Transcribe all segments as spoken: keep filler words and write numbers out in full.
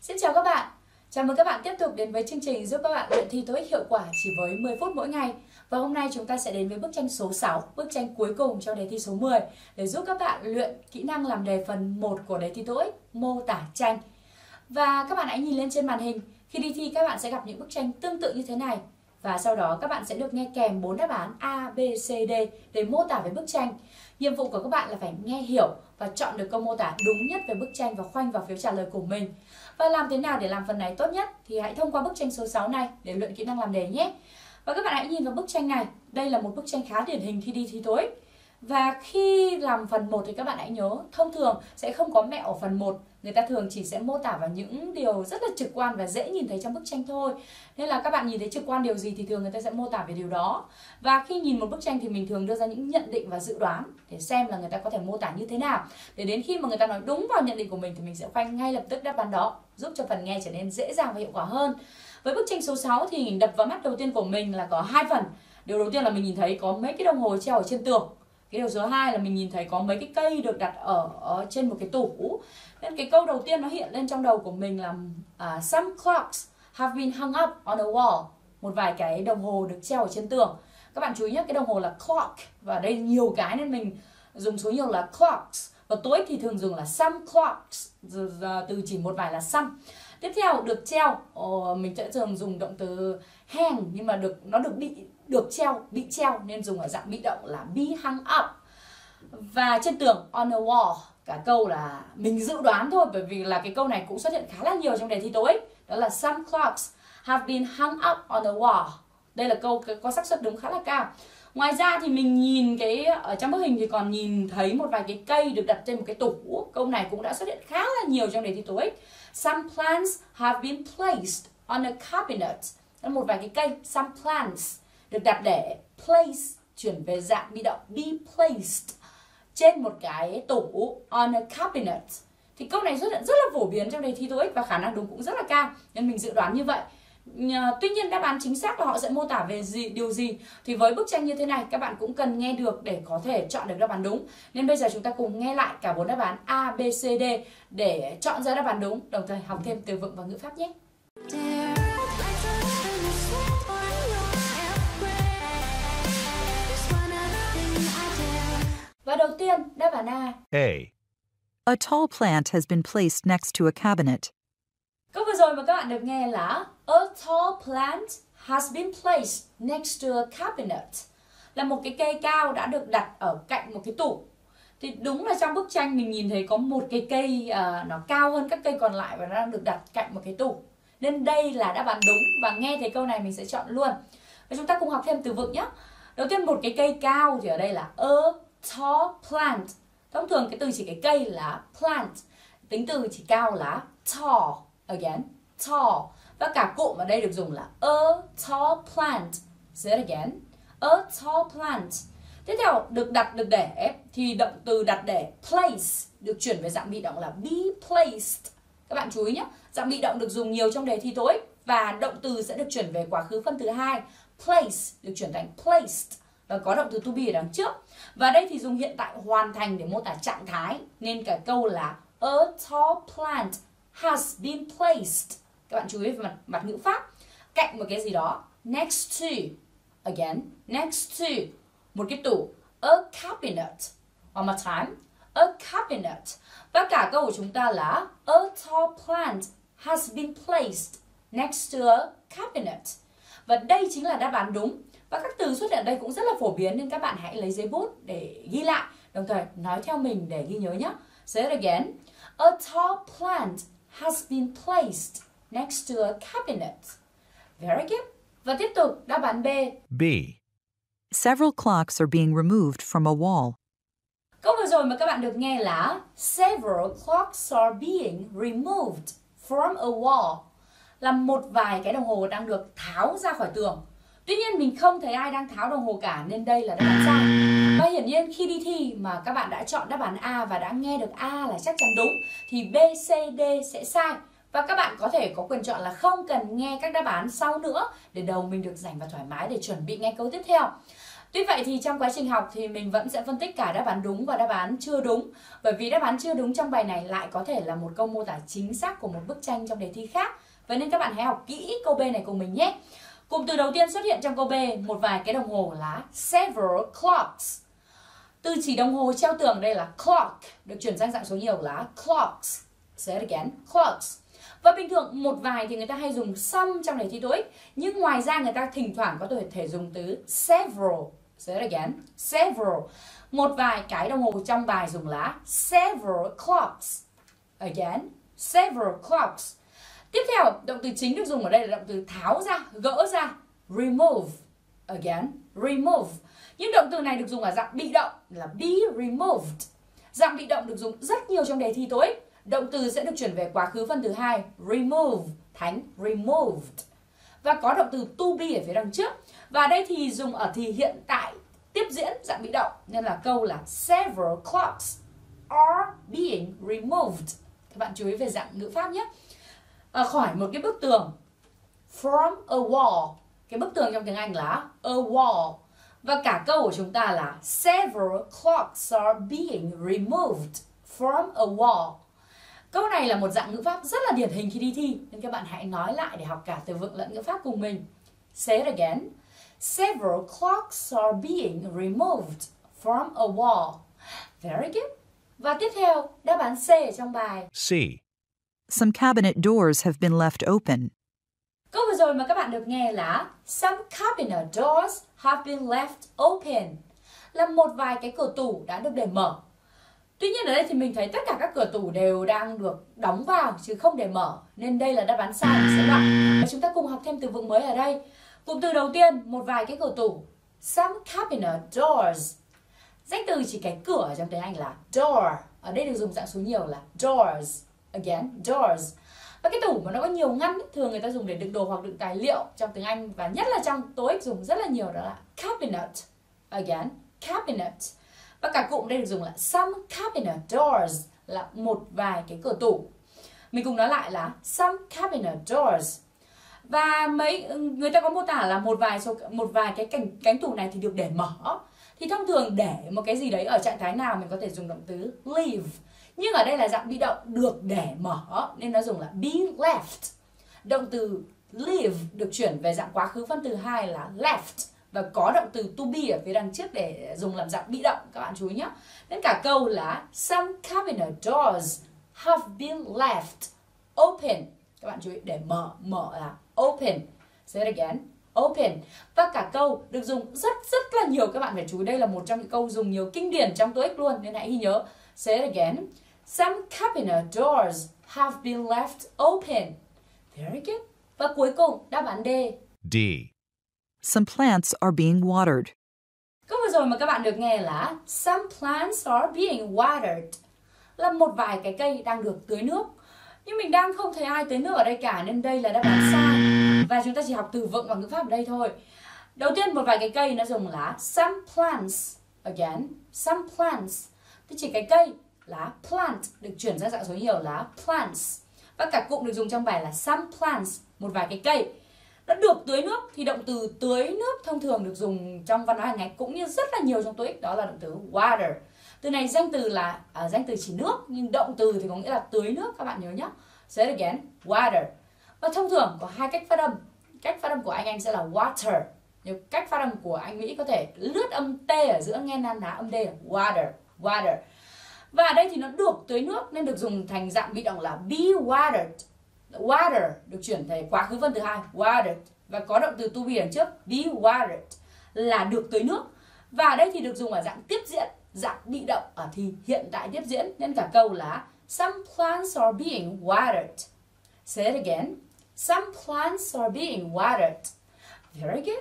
Xin chào các bạn. Chào mừng các bạn tiếp tục đến với chương trình giúp các bạn luyện thi TOEIC hiệu quả chỉ với mười phút mỗi ngày. Và hôm nay chúng ta sẽ đến với bức tranh số sáu, bức tranh cuối cùng trong đề thi số mười để giúp các bạn luyện kỹ năng làm đề phần một của đề thi TOEIC, mô tả tranh. Và các bạn hãy nhìn lên trên màn hình, khi đi thi các bạn sẽ gặp những bức tranh tương tự như thế này. Và sau đó các bạn sẽ được nghe kèm bốn đáp án A, B, C, D để mô tả về bức tranh. Nhiệm vụ của các bạn là phải nghe hiểu và chọn được câu mô tả đúng nhất về bức tranh và khoanh vào phiếu trả lời của mình. Và làm thế nào để làm phần này tốt nhất thì hãy thông qua bức tranh số sáu này để luyện kỹ năng làm đề nhé. Và các bạn hãy nhìn vào bức tranh này, đây là một bức tranh khá điển hình khi đi thi TOEIC. Và khi làm phần một thì các bạn hãy nhớ, thông thường sẽ không có mẹo ở phần một. Người ta thường chỉ sẽ mô tả vào những điều rất là trực quan và dễ nhìn thấy trong bức tranh thôi. Nên là các bạn nhìn thấy trực quan điều gì thì thường người ta sẽ mô tả về điều đó. Và khi nhìn một bức tranh thì mình thường đưa ra những nhận định và dự đoán để xem là người ta có thể mô tả như thế nào. Để đến khi mà người ta nói đúng vào nhận định của mình thì mình sẽ khoanh ngay lập tức đáp án đó, giúp cho phần nghe trở nên dễ dàng và hiệu quả hơn. Với bức tranh số sáu thì đập vào mắt đầu tiên của mình là có hai phần. Điều đầu tiên là mình nhìn thấy có mấy cái đồng hồ treo ở trên tường. Cái điều số hai là mình nhìn thấy có mấy cái cây được đặt ở, ở trên một cái tủ. Nên cái câu đầu tiên nó hiện lên trong đầu của mình là uh, Some clocks have been hung up on a wall. Một vài cái đồng hồ được treo ở trên tường. Các bạn chú ý nhé, cái đồng hồ là clock. Và đây nhiều cái nên mình dùng số nhiều là clocks. Và TOEIC thì thường dùng là some clocks. Từ chỉ một vài là some. Tiếp theo được treo, oh, mình sẽ thường dùng động từ hang. Nhưng mà được nó được bị được treo, bị treo nên dùng ở dạng bị động là be hung up. Và trên tường on a wall, cả câu là mình dự đoán thôi, bởi vì là cái câu này cũng xuất hiện khá là nhiều trong đề thi TOEIC. Đó là some clocks have been hung up on a wall. Đây là câu có xác suất đúng khá là cao. Ngoài ra thì mình nhìn cái ở trong bức hình thì còn nhìn thấy một vài cái cây được đặt trên một cái tủ. Câu này cũng đã xuất hiện khá là nhiều trong đề thi TOEIC. Some plants have been placed on a cabinet. Đó là một vài cái cây, some plants được đặt để place, chuyển về dạng bị động, be placed trên một cái tủ, on a cabinet. Thì câu này xuất hiện rất là phổ biến trong đề thi TOEIC và khả năng đúng cũng rất là cao, nên mình dự đoán như vậy. Tuy nhiên đáp án chính xác là họ sẽ mô tả về gì, điều gì thì với bức tranh như thế này các bạn cũng cần nghe được để có thể chọn được đáp án đúng. Nên bây giờ chúng ta cùng nghe lại cả bốn đáp án A, B, C, D để chọn ra đáp án đúng, đồng thời học thêm từ vựng và ngữ pháp nhé. Và đầu tiên, đáp án A. A. A tall plant has been placed next to a cabinet. Câu vừa rồi mà các bạn được nghe là a tall plant has been placed next to a cabinet. Là một cái cây cao đã được đặt ở cạnh một cái tủ. Thì đúng là trong bức tranh mình nhìn thấy có một cái cây uh, nó cao hơn các cây còn lại và nó đang được đặt cạnh một cái tủ. Nên đây là đáp án đúng và nghe thấy câu này mình sẽ chọn luôn. Và chúng ta cùng học thêm từ vựng nhé. Đầu tiên một cái cây cao thì ở đây là a tall plant. Thông thường cái từ chỉ cái cây là plant. Tính từ chỉ cao là tall. Again, tall. Và cả cụm ở đây được dùng là a tall plant. Say it again. A tall plant. Tiếp theo được đặt được để thì động từ đặt để place được chuyển về dạng bị động là be placed. Các bạn chú ý nhé. Dạng bị động được dùng nhiều trong đề thi TOEIC và động từ sẽ được chuyển về quá khứ phân thứ hai. Place được chuyển thành placed và có động từ to be ở đằng trước. Và đây thì dùng hiện tại hoàn thành để mô tả trạng thái nên cả câu là a tall plant has been placed. Các bạn chú ý về mặt, mặt ngữ pháp. Cạnh một cái gì đó. Next to. Again. Next to. Một cái tủ. A cabinet. One more time. A cabinet. Và cả câu của chúng ta là a tall plant has been placed next to a cabinet. Và đây chính là đáp án đúng. Và các từ xuất hiện ở đây cũng rất là phổ biến nên các bạn hãy lấy giấy bút để ghi lại. Đồng thời nói theo mình để ghi nhớ nhé. Say it again. A tall plant has been placed next to a cabinet. Very good. Và tiếp tục đáp án B. B. Several clocks are being removed from a wall. Câu vừa rồi mà các bạn được nghe là several clocks are being removed from a wall. Là một vài cái đồng hồ đang được tháo ra khỏi tường. Tuy nhiên mình không thấy ai đang tháo đồng hồ cả nên đây là đáp án sai. Và hiển nhiên khi đi thi mà các bạn đã chọn đáp án A và đã nghe được A là chắc chắn đúng thì B, C, D sẽ sai. Và các bạn có thể có quyền chọn là không cần nghe các đáp án sau nữa để đầu mình được rảnh và thoải mái để chuẩn bị nghe câu tiếp theo. Tuy vậy thì trong quá trình học thì mình vẫn sẽ phân tích cả đáp án đúng và đáp án chưa đúng. Bởi vì đáp án chưa đúng trong bài này lại có thể là một câu mô tả chính xác của một bức tranh trong đề thi khác. Vậy nên các bạn hãy học kỹ câu B này cùng mình nhé. Cụm từ đầu tiên xuất hiện trong câu B, một vài cái đồng hồ là several clocks. Từ chỉ đồng hồ treo tường đây là clock, được chuyển sang dạng số nhiều là clocks. Say it again, clocks. Và bình thường một vài thì người ta hay dùng some trong đề thi TOEIC, nhưng ngoài ra người ta thỉnh thoảng có thể dùng từ several. Say it again, several. Một vài cái đồng hồ trong bài dùng là several clocks. Again, several clocks. Tiếp theo, động từ chính được dùng ở đây là động từ tháo ra, gỡ ra, remove. Again, remove. Nhưng động từ này được dùng ở dạng bị động là be removed. Dạng bị động được dùng rất nhiều trong đề thi TOEIC. Động từ sẽ được chuyển về quá khứ phân từ hai, remove thành removed. Và có động từ to be ở phía đằng trước. Và đây thì dùng ở thì hiện tại tiếp diễn dạng bị động, nên là câu là several clocks are being removed. Các bạn chú ý về dạng ngữ pháp nhé. À, khỏi một cái bức tường, from a wall. Cái bức tường trong tiếng Anh là a wall. Và cả câu của chúng ta là several clocks are being removed from a wall. Câu này là một dạng ngữ pháp rất là điển hình khi đi thi, nên các bạn hãy nói lại để học cả từ vựng lẫn ngữ pháp cùng mình. Say it again. Several clocks are being removed from a wall. Very good. Và tiếp theo, đáp án C ở trong bài. C. Some cabinet doors have been left open. Câu vừa rồi mà các bạn được nghe là some cabinet doors have been left open. Là một vài cái cửa tủ đã được để mở. Tuy nhiên ở đây thì mình thấy tất cả các cửa tủ đều đang được đóng vào chứ không để mở. Nên đây là đáp án sai của sẽ đoạn. Và chúng ta cùng học thêm từ vựng mới ở đây. Cụm từ đầu tiên, một vài cái cửa tủ. Some cabinet doors. Danh từ chỉ cái cửa trong tiếng Anh là door. Ở đây được dùng dạng số nhiều là doors. Again, doors. Và cái tủ mà nó có nhiều ngăn, thường người ta dùng để đựng đồ hoặc đựng tài liệu trong tiếng Anh. Và nhất là trong TOEIC dùng rất là nhiều, đó là cabinet. Again, cabinet. Và cả cụm đây được dùng là some cabinet doors, là một vài cái cửa tủ. Mình cùng nói lại là some cabinet doors. Và mấy người ta có mô tả là một vài số một vài cái cánh cánh tủ này thì được để mở. Thì thông thường để một cái gì đấy ở trạng thái nào mình có thể dùng động từ leave. Nhưng ở đây là dạng bị động được để mở nên nó dùng là be left. Động từ leave được chuyển về dạng quá khứ phân từ hai là left. Và có động từ to be ở phía đằng trước để dùng làm dạng bị động, các bạn chú ý nhé. Nên cả câu là some cabinet doors have been left open. Các bạn chú ý, để mở, mở là open. Say it again, open. Và cả câu được dùng rất rất là nhiều, các bạn phải chú ý. Đây là một trong những câu dùng nhiều kinh điển trong TOEIC luôn, nên hãy ghi nhớ. Say it again, some cabinet doors have been left open. Very good. Và cuối cùng, đáp án D. D. Some plants are being watered. Câu vừa rồi mà các bạn được nghe là some plants are being watered. Là một vài cái cây đang được tưới nước. Nhưng mình đang không thấy ai tưới nước ở đây cả, nên đây là đáp án sai. Và chúng ta chỉ học từ vựng và ngữ pháp ở đây thôi. Đầu tiên, một vài cái cây nó dùng là some plants. Again, some plants. Thì chỉ cái cây là plant, được chuyển sang dạng số nhiều là plants. Và cả cụm được dùng trong bài là some plants, một vài cái cây. Nó được tưới nước thì động từ tưới nước thông thường được dùng trong văn hóa hàng ngày cũng như rất là nhiều trong TOEIC, đó là động từ water. Từ này danh từ là à, danh từ chỉ nước, nhưng động từ thì có nghĩa là tưới nước, các bạn nhớ nhé. Say it again, water. Và thông thường có hai cách phát âm. Cách phát âm của anh Anh sẽ là water. Nhưng cách phát âm của anh Mỹ có thể lướt âm T ở giữa, nghe na ná âm D là water, water. Và ở đây thì nó được tưới nước nên được dùng thành dạng bị động là be watered. Water được chuyển thành quá khứ phân từ hai, watered. Và có động từ to be đằng trước, be watered, là được tưới nước. Và ở đây thì được dùng ở dạng tiếp diễn, dạng bị động ở thì hiện tại tiếp diễn. Nên cả câu là some plants are being watered. Say it again. Some plants are being watered. Very good.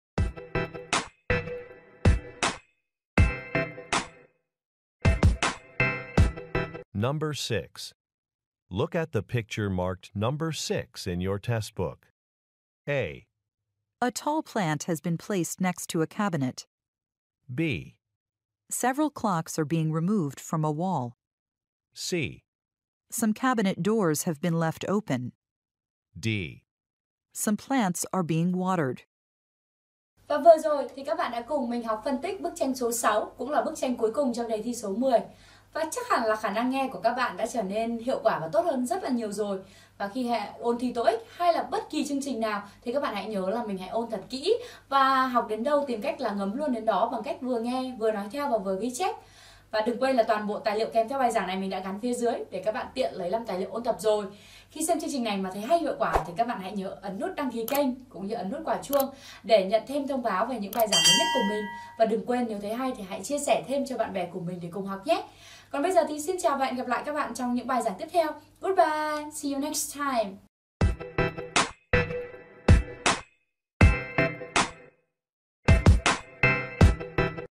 Number six. Look at the picture marked number six in your test book. A. A tall plant has been placed next to a cabinet. B. Several clocks are being removed from a wall. C. Some cabinet doors have been left open. D. Some plants are being watered. Và vừa rồi thì các bạn đã cùng mình học phân tích bức tranh số sáu, cũng là bức tranh cuối cùng trong đề thi số mười. Và chắc hẳn là khả năng nghe của các bạn đã trở nên hiệu quả và tốt hơn rất là nhiều rồi. Và khi ôn thi TOEIC hay là bất kỳ chương trình nào thì các bạn hãy nhớ là mình hãy ôn thật kỹ và học đến đâu tìm cách là ngấm luôn đến đó bằng cách vừa nghe, vừa nói theo và vừa ghi chép. Và đừng quên là toàn bộ tài liệu kèm theo bài giảng này mình đã gắn phía dưới để các bạn tiện lấy làm tài liệu ôn tập rồi. Khi xem chương trình này mà thấy hay hiệu quả thì các bạn hãy nhớ ấn nút đăng ký kênh cũng như ấn nút quả chuông để nhận thêm thông báo về những bài giảng mới nhất của mình. Và đừng quên nếu thấy hay thì hãy chia sẻ thêm cho bạn bè của mình để cùng học nhé. Còn bây giờ thì xin chào và hẹn gặp lại các bạn trong những bài giảng tiếp theo. Goodbye, see you next time.